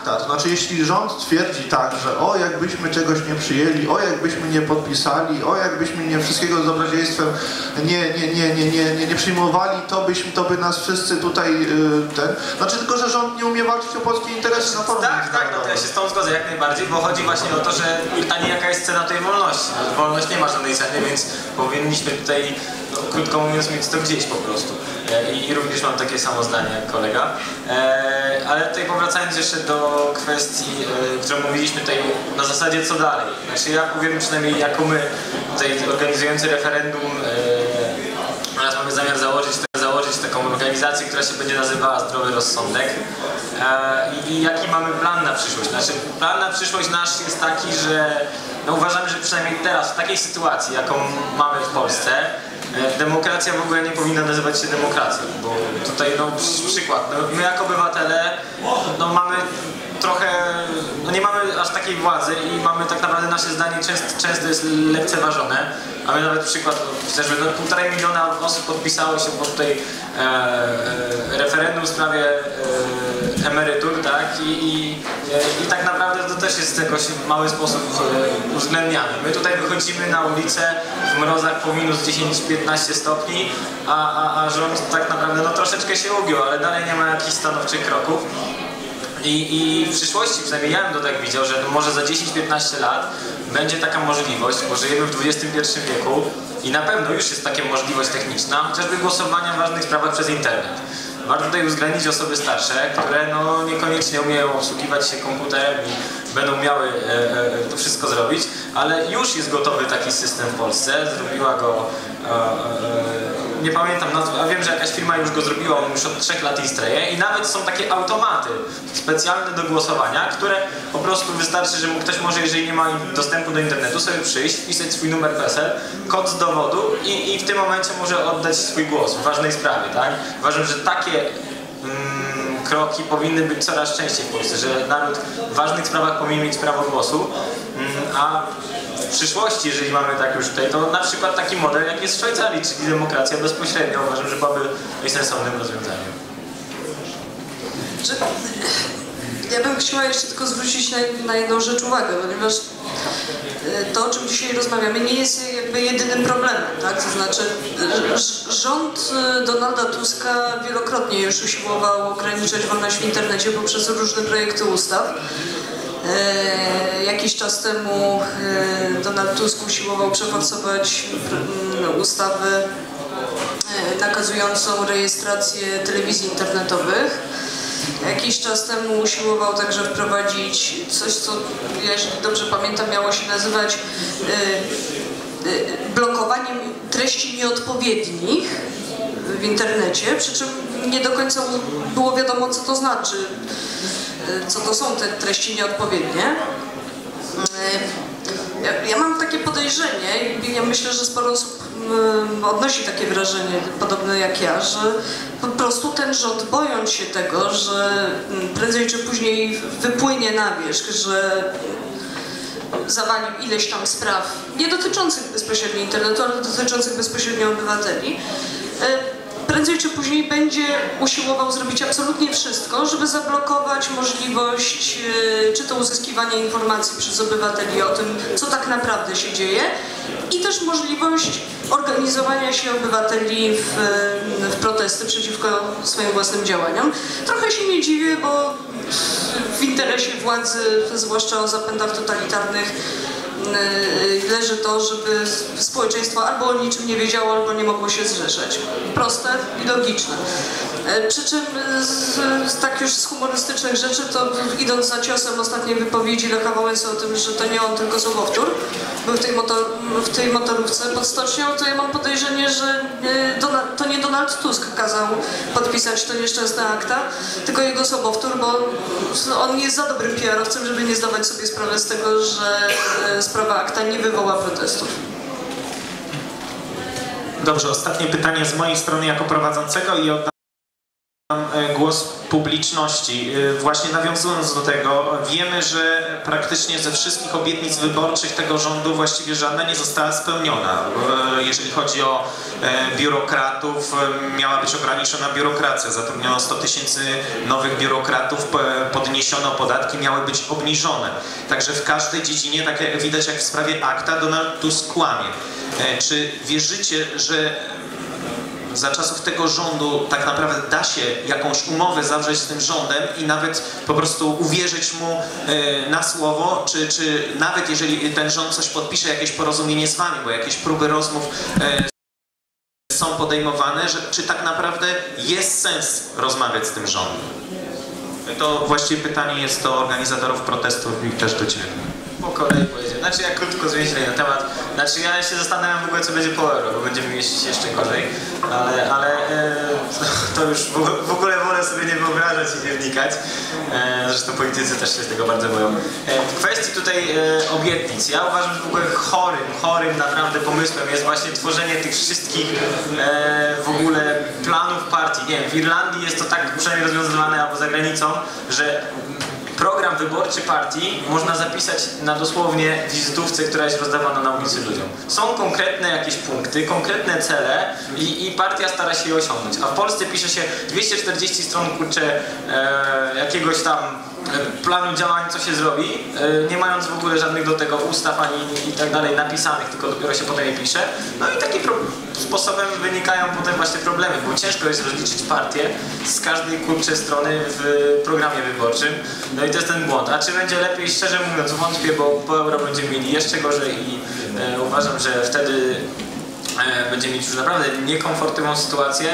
To znaczy, jeśli rząd twierdzi tak, że o, jakbyśmy czegoś nie przyjęli, o, jakbyśmy nie podpisali, o, jakbyśmy nie wszystkiego z dobrodziejstwem nie przyjmowali, to by nas wszyscy tutaj Znaczy, tylko że rząd nie umie walczyć o polskie interesy na forum. Tak, no to ja się z tą zgodzę jak najbardziej, bo chodzi właśnie o to, że pytanie, jaka jest cena tej wolności. Wolność nie ma żadnej ceny, więc powinniśmy tutaj, no, krótko mówiąc, mieć to gdzieś po prostu. I również mam takie samo zdanie jak kolega. Ale tutaj powracając jeszcze do kwestii, którą mówiliśmy tutaj na zasadzie co dalej. Znaczy ja powiem przynajmniej jako my tutaj organizujący referendum oraz mamy zamiar założyć taką organizację, która się będzie nazywała Zdrowy Rozsądek. I jaki mamy plan na przyszłość? Znaczy plan na przyszłość nasz jest taki, że no uważamy, że przynajmniej teraz w takiej sytuacji, jaką mamy w Polsce, demokracja w ogóle nie powinna nazywać się demokracją, bo tutaj no przykład, no, my jako obywatele no mamy trochę, no nie mamy aż takiej władzy i mamy tak naprawdę nasze zdanie często jest lekceważone. Mamy nawet przykład, chociażby no, 1,5 miliona osób podpisało się pod tutaj referendum w sprawie emerytur, tak? I tak naprawdę to też jest jakoś w mały sposób uwzględniane. My tutaj wychodzimy na ulicę w mrozach po minus 10-15 stopni, a rząd tak naprawdę no, troszeczkę się ugiął, ale dalej nie ma jakichś stanowczych kroków. I w przyszłości, przynajmniej ja bym to tak widział, że może za 10-15 lat będzie taka możliwość, bo żyjemy w XXI wieku i na pewno już jest taka możliwość techniczna, chociażby głosowania w ważnych sprawach przez internet. Warto tutaj uwzględnić osoby starsze, które no, niekoniecznie umieją obsługiwać się komputerem i będą miały to wszystko zrobić, ale już jest gotowy taki system w Polsce, zrobiła go, nie pamiętam nazwy, a wiem, że jakaś firma już go zrobiła, on już od 3 lat istnieje i nawet są takie automaty specjalne do głosowania, które po prostu wystarczy, że ktoś może, jeżeli nie ma dostępu do internetu, sobie przyjść, wpisać swój numer PESEL, kod z dowodu i w tym momencie może oddać swój głos w ważnej sprawie, tak? Uważam, że takie kroki powinny być coraz częściej w Polsce, że naród w ważnych sprawach powinien mieć prawo głosu, a w przyszłości, jeżeli mamy tak już tutaj, to na przykład taki model, jak jest w Szwajcarii, czyli demokracja bezpośrednia, uważam, że byłaby sensownym rozwiązaniem. Ja bym chciała jeszcze tylko zwrócić na jedną rzecz uwagę, ponieważ to, o czym dzisiaj rozmawiamy, nie jest jakby jedynym problemem, tak? To znaczy rząd Donalda Tuska wielokrotnie już usiłował ograniczać wolność w internecie poprzez różne projekty ustaw. Jakiś czas temu Donald Tusk usiłował przeforsować ustawę nakazującą rejestrację telewizji internetowych. Jakiś czas temu usiłował także wprowadzić coś, co, jeśli dobrze pamiętam, miało się nazywać blokowaniem treści nieodpowiednich w internecie, przy czym nie do końca było wiadomo, co to znaczy, co to są te treści nieodpowiednie. Ja mam takie podejrzenie i ja myślę, że sporo osób odnosi takie wrażenie, podobne jak ja, że po prostu ten rząd, bojąc się tego, że prędzej czy później wypłynie na wierzch, że zawalił ileś tam spraw, nie dotyczących bezpośrednio internetu, ale dotyczących bezpośrednio obywateli, prędzej czy później będzie usiłował zrobić absolutnie wszystko, żeby zablokować możliwość czy to uzyskiwania informacji przez obywateli o tym, co tak naprawdę się dzieje, i też możliwość organizowania się obywateli w protesty przeciwko swoim własnym działaniom. Trochę się nie dziwię, bo w interesie władzy, zwłaszcza o zapędach totalitarnych, leży to, żeby społeczeństwo albo o niczym nie wiedziało, albo nie mogło się zrzeszać. Proste i logiczne. Przy czym tak już z humorystycznych rzeczy, to idąc za ciosem ostatniej wypowiedzi Lecha Wałęsy o tym, że to nie on, tylko sobowtór był w tej motorówce pod stocznią, to ja mam podejrzenie, że to nie Donald Tusk kazał podpisać to nieszczęsne akta, tylko jego sobowtór, bo on jest za dobrym PR-owcem, żeby nie zdawać sobie sprawy z tego, że sprawa akta nie wywoła protestów. Dobrze, ostatnie pytanie z mojej strony jako prowadzącego i oddam głos głos publiczności. Właśnie nawiązując do tego, wiemy, że praktycznie ze wszystkich obietnic wyborczych tego rządu właściwie żadna nie została spełniona. Jeżeli chodzi o biurokratów, miała być ograniczona biurokracja, zatrudniono 100 000 nowych biurokratów, podniesiono podatki, miały być obniżone. Także w każdej dziedzinie, tak jak widać jak w sprawie ACTA, Donald Tusk kłamie. Czy wierzycie, że za czasów tego rządu tak naprawdę da się jakąś umowę zawrzeć z tym rządem i nawet po prostu uwierzyć mu na słowo, czy nawet jeżeli ten rząd coś podpisze, jakieś porozumienie z wami, bo jakieś próby rozmów są podejmowane, czy tak naprawdę jest sens rozmawiać z tym rządem? To właściwie pytanie jest do organizatorów protestów i też do ciebie. Po kolei powiedzieć. Znaczy ja krótko zmieścić na temat. Znaczy ja się zastanawiam w ogóle co będzie po euro, bo będziemy mieścić jeszcze gorzej. Ale to już w ogóle wolę sobie nie wyobrażać i nie wnikać. Zresztą politycy też się z tego bardzo boją. W kwestii tutaj obietnic, ja uważam, że w ogóle chorym naprawdę pomysłem jest właśnie tworzenie tych wszystkich w ogóle planów partii. Nie wiem, w Irlandii jest to tak przynajmniej rozwiązywane albo za granicą, że program wyborczy partii można zapisać na dosłownie wizytówce, która jest rozdawana na ulicy ludziom. Są konkretne jakieś punkty, konkretne cele i partia stara się je osiągnąć. A w Polsce pisze się 240 stron kurczę jakiegoś tam planu działań, co się zrobi, nie mając w ogóle żadnych do tego ustaw ani i tak dalej napisanych, tylko dopiero się potem je pisze. No i takim sposobem wynikają potem właśnie problemy, bo ciężko jest rozliczyć partię z każdej kurczej strony w programie wyborczym. No i to jest ten błąd. A czy będzie lepiej? Szczerze mówiąc wątpię, bo po euro będziemy mieli jeszcze gorzej i uważam, że wtedy będziemy mieć już naprawdę niekomfortową sytuację,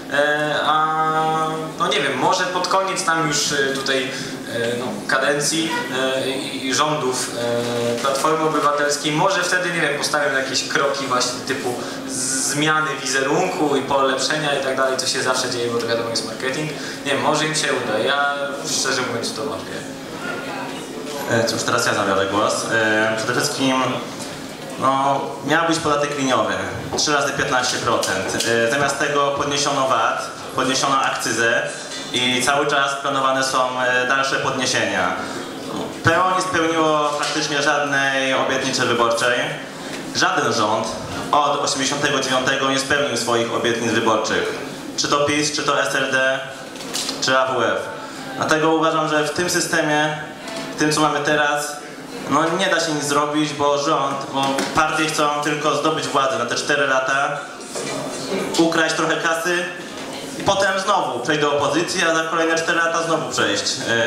a no nie wiem, może pod koniec nam już tutaj kadencji i rządów Platformy Obywatelskiej, może wtedy, nie wiem, postawią jakieś kroki właśnie typu zmiany wizerunku i polepszenia i tak dalej, co się zawsze dzieje, bo to wiadomo jest marketing. Nie wiem, może im się uda. Ja szczerze mówiąc to wątpię. Cóż, teraz ja zabiorę głos. Przede wszystkim miał być podatek liniowy, 3 razy 15%. Zamiast tego podniesiono VAT, podniesiono akcyzę i cały czas planowane są dalsze podniesienia. PO nie spełniło praktycznie żadnej obietnicy wyborczej. Żaden rząd od 1989 nie spełnił swoich obietnic wyborczych. Czy to PiS, czy to SLD, czy AWF. Dlatego uważam, że w tym systemie, w tym co mamy teraz, nie da się nic zrobić, bo partie chcą tylko zdobyć władzę na te 4 lata, ukraść trochę kasy i potem znowu przejść do opozycji, a za kolejne 4 lata znowu przejść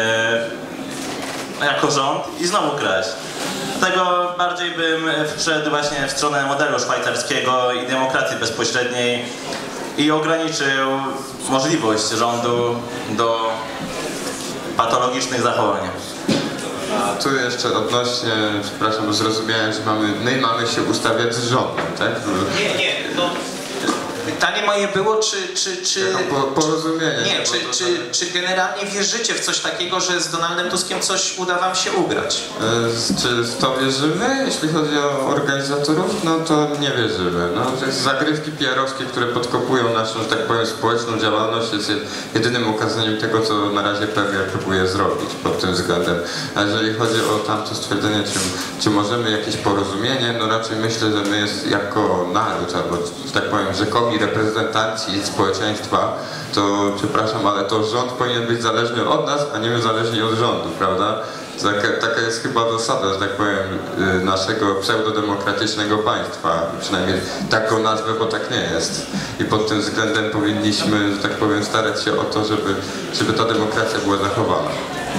jako rząd i znowu kraść. Dlatego bardziej bym wszedł właśnie w stronę modelu szwajcarskiego i demokracji bezpośredniej i ograniczył możliwość rządu do patologicznych zachowań. A tu jeszcze odnośnie, przepraszam, bo zrozumiałem, że my mamy się ustawiać z rządem, tak? Nie, pytanie moje było, czy porozumienie. Nie, czy generalnie wierzycie w coś takiego, że z Donaldem Tuskiem coś uda wam się ugrać? Czy w to wierzymy? Jeśli chodzi o organizatorów, no to nie wierzymy. To jest zagrywki PR-owskie, które podkopują naszą, że tak powiem, społeczną działalność, jest jedynym ukazaniem tego, co na razie premier próbuje zrobić pod tym względem. A jeżeli chodzi o tamto stwierdzenie, czy możemy jakieś porozumienie, no raczej myślę, że my jest jako naród, albo, że tak powiem, rzekomi reprezentanci społeczeństwa, to przepraszam, ale to rząd powinien być zależny od nas, a nie my zależni od rządu, prawda? Taka jest chyba zasada, że tak powiem, naszego pseudodemokratycznego państwa. Przynajmniej tak go nazwę, bo tak nie jest. I pod tym względem powinniśmy, że tak powiem, starać się o to, żeby ta demokracja była zachowana.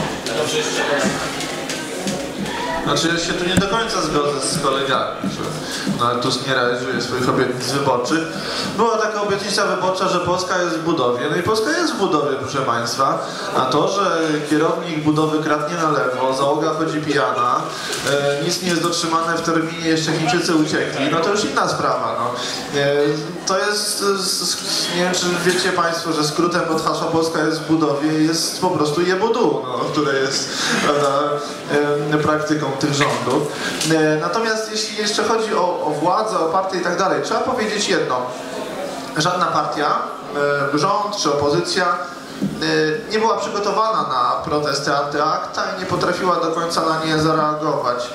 Znaczy ja się tu nie do końca zgodzę z kolegami, że Donald Tusk nie realizuje swoich obietnic wyborczych. Była taka obietnica wyborcza, że Polska jest w budowie. No i Polska jest w budowie, proszę Państwa. A to, że kierownik budowy kradnie na lewo, załoga chodzi pijana, nic nie jest dotrzymane w terminie, jeszcze Chińczycy uciekli, no to już inna sprawa. To jest, nie wiem czy wiecie Państwo, że skrótem od hasła Polska jest w budowie jest po prostu jebudu, które jest, prawda, praktyką tych rządów. Natomiast jeśli jeszcze chodzi o władzę, o partię i tak dalej, trzeba powiedzieć jedno. Żadna partia, rząd czy opozycja nie była przygotowana na protesty antyakta i nie potrafiła do końca na nie zareagować.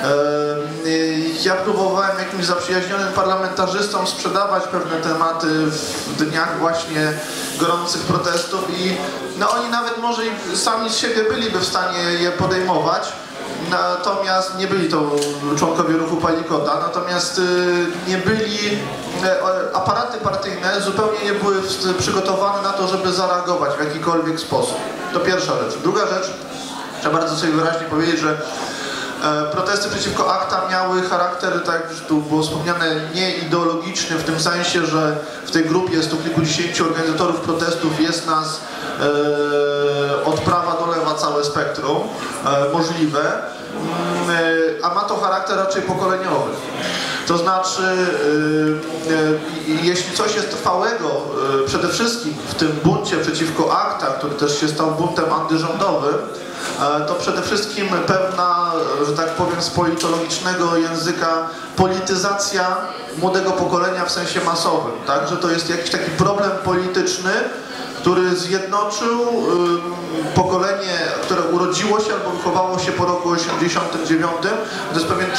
Ja próbowałem jakimś zaprzyjaźnionym parlamentarzystom sprzedawać pewne tematy w dniach właśnie gorących protestów i no oni nawet może i sami z siebie byliby w stanie je podejmować, natomiast nie byli to członkowie ruchu Palikota, natomiast nie byli, aparaty partyjne zupełnie nie były przygotowane na to, żeby zareagować w jakikolwiek sposób. To pierwsza rzecz. Druga rzecz, trzeba bardzo sobie wyraźnie powiedzieć, że protesty przeciwko akta miały charakter, tak jak już tu było wspomniane, nieideologiczny, w tym sensie, że w tej grupie 100 kilkudziesięciu organizatorów protestów jest nas od prawa do lewa całe spektrum możliwe, a ma to charakter raczej pokoleniowy. To znaczy, jeśli coś jest trwałego przede wszystkim w tym buncie przeciwko akta, który też się stał buntem antyrządowym, to przede wszystkim pewna, że tak powiem, z politologicznego języka polityzacja młodego pokolenia w sensie masowym, tak? Że to jest jakiś taki problem polityczny, który zjednoczył pokolenie, które urodziło się albo wychowało się po roku 89. To jest pewien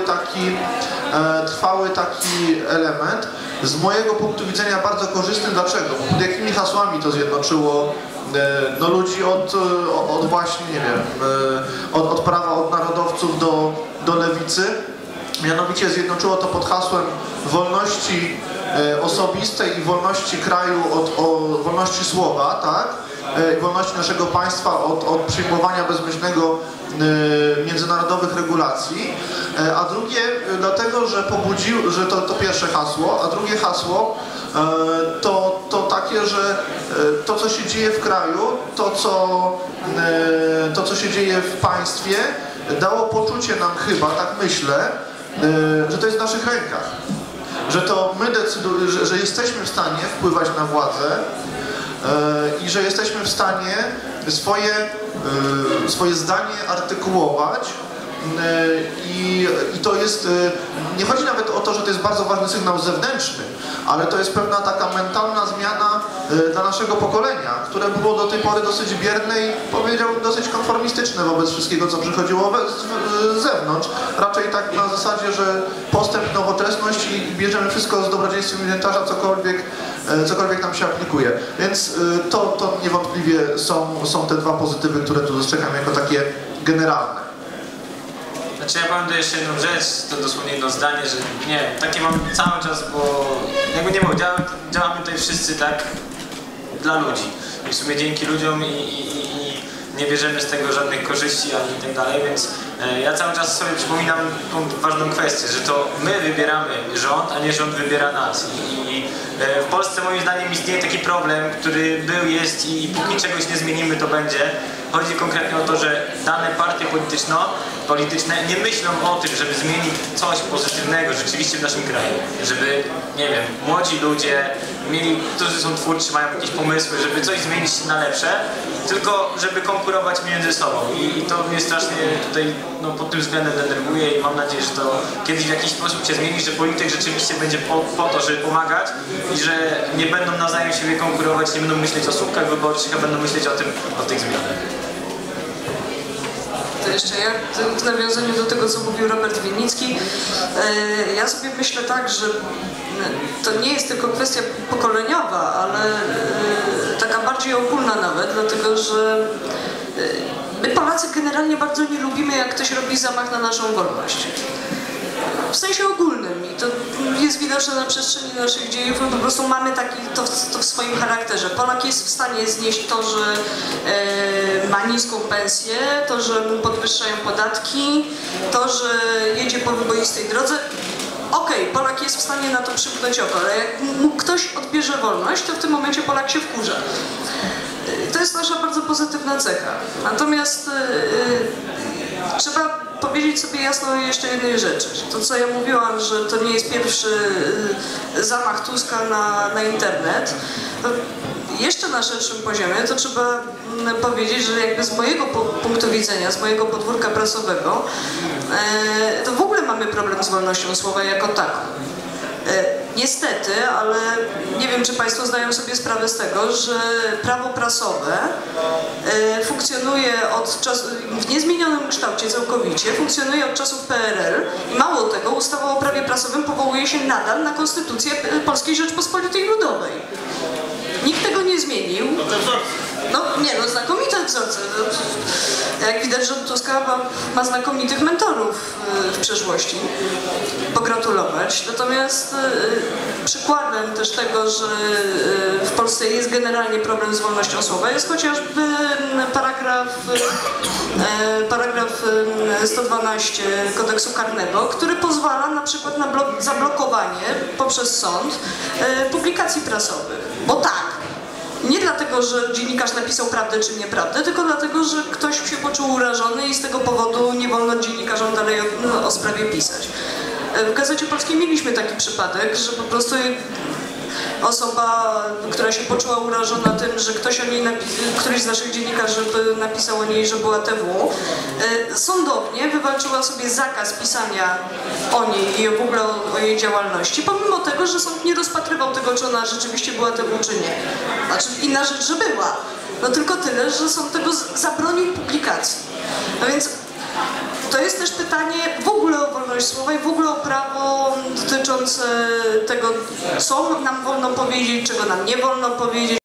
trwały taki element. Z mojego punktu widzenia bardzo korzystny. Dlaczego? Bo pod jakimi hasłami to zjednoczyło no, ludzi od właśnie, nie wiem, od prawa, od narodowców do lewicy. Mianowicie zjednoczyło to pod hasłem wolności osobistej i wolności kraju od wolności słowa, tak? I wolności naszego państwa od przyjmowania bezmyślnego międzynarodowych regulacji, a drugie dlatego, że że to pierwsze hasło, a drugie hasło to takie, że to co się dzieje w kraju, to co się dzieje w państwie dało poczucie nam chyba, tak myślę, że to jest w naszych rękach. Że to my decydujemy, że jesteśmy w stanie wpływać na władzę i że jesteśmy w stanie swoje zdanie artykułować i to jest, nie chodzi nawet o to, że to jest bardzo ważny sygnał zewnętrzny, ale to jest pewna taka mentalna zmiana dla naszego pokolenia, które było do tej pory dosyć bierne i powiedziałbym dosyć konformistyczne wobec wszystkiego, co przychodziło z zewnątrz. Raczej tak na zasadzie, że postęp, nowoczesność i bierzemy wszystko z dobrodziejstwem inwentarza, cokolwiek nam się aplikuje. Więc to niewątpliwie są te dwa pozytywy, które tu dostrzegam jako takie generalne. Znaczy ja powiem tu jeszcze jedną rzecz, to dosłownie jedno zdanie, że nie, takie mam cały czas, bo jakby nie mówię, działamy tutaj wszyscy tak dla ludzi i w sumie dzięki ludziom i nie bierzemy z tego żadnych korzyści ani tak dalej, więc ja cały czas sobie przypominam tą ważną kwestię, że to my wybieramy rząd, a nie rząd wybiera nas. I w Polsce moim zdaniem istnieje taki problem, który był, jest i póki czegoś nie zmienimy, to będzie. Chodzi konkretnie o to, że dane partie polityczne nie myślą o tym, żeby zmienić coś pozytywnego rzeczywiście w naszym kraju. Żeby, nie wiem, młodzi ludzie którzy są twórczy, mają jakieś pomysły, żeby coś zmienić na lepsze, tylko żeby konkurować między sobą. I to mnie strasznie tutaj pod tym względem denerwuje i mam nadzieję, że to kiedyś w jakiś sposób się zmieni, że polityk rzeczywiście będzie po to, żeby pomagać i że nie będą nawzajem siebie konkurować, nie będą myśleć o słupkach wyborczych, a będą myśleć o tych zmianach. To jeszcze ja w nawiązaniu do tego, co mówił Robert Winnicki, ja sobie myślę tak, że to nie jest tylko kwestia pokoleniowa, ale taka bardziej ogólna nawet, dlatego że my Polacy generalnie bardzo nie lubimy, jak ktoś robi zamach na naszą wolność. W sensie ogólnym i to jest widoczne na przestrzeni naszych dziejów, no po prostu mamy to w swoim charakterze. Polak jest w stanie znieść to, że ma niską pensję, to, że mu podwyższają podatki, to, że jedzie po wyboistej drodze. Okej, Polak jest w stanie na to przymknąć oko, ale jak mu ktoś odbierze wolność, to w tym momencie Polak się wkurza. To jest nasza bardzo pozytywna cecha. Natomiast trzeba powiedzieć sobie jasno jeszcze jednej rzeczy. To, co ja mówiłam, że to nie jest pierwszy zamach Tuska na internet, to jeszcze na szerszym poziomie to trzeba powiedzieć, że jakby z mojego punktu widzenia, z mojego podwórka prasowego, to w ogóle mamy problem z wolnością słowa jako taką. niestety, ale nie wiem, czy Państwo zdają sobie sprawę z tego, że prawo prasowe funkcjonuje od czasu, w niezmienionym kształcie całkowicie, funkcjonuje od czasów PRL i mało tego, ustawa o prawie prasowym powołuje się nadal na Konstytucję Polskiej Rzeczpospolitej Ludowej. Nikt tego nie zmienił. No nie, no znakomite wzorce. Jak widać, rząd Tuska ma znakomitych mentorów w przeszłości. Pogratulować. Natomiast przykładem też tego, że w Polsce jest generalnie problem z wolnością słowa, jest chociażby paragraf 112 kodeksu karnego, który pozwala na przykład na zablokowanie poprzez sąd publikacji prasowych. Bo tak, nie dlatego, że dziennikarz napisał prawdę czy nieprawdę, tylko dlatego, że ktoś się poczuł urażony i z tego powodu nie wolno dziennikarzom dalej o sprawie pisać. W Gazecie Polskiej mieliśmy taki przypadek, że po prostu osoba, która się poczuła urażona tym, że któryś z naszych dziennikarzy napisał o niej, że była TW, sądownie wywalczyła sobie zakaz pisania o niej i w ogóle o jej działalności, pomimo tego, że sąd nie rozpatrywał tego, czy ona rzeczywiście była TW, czy nie. Znaczy inna rzecz, że była. No tylko tyle, że sąd tego zabronił publikacji. No więc to jest też pytanie w ogóle o wolność słowa i w ogóle o prawo dotyczące tego, co nam wolno powiedzieć, czego nam nie wolno powiedzieć.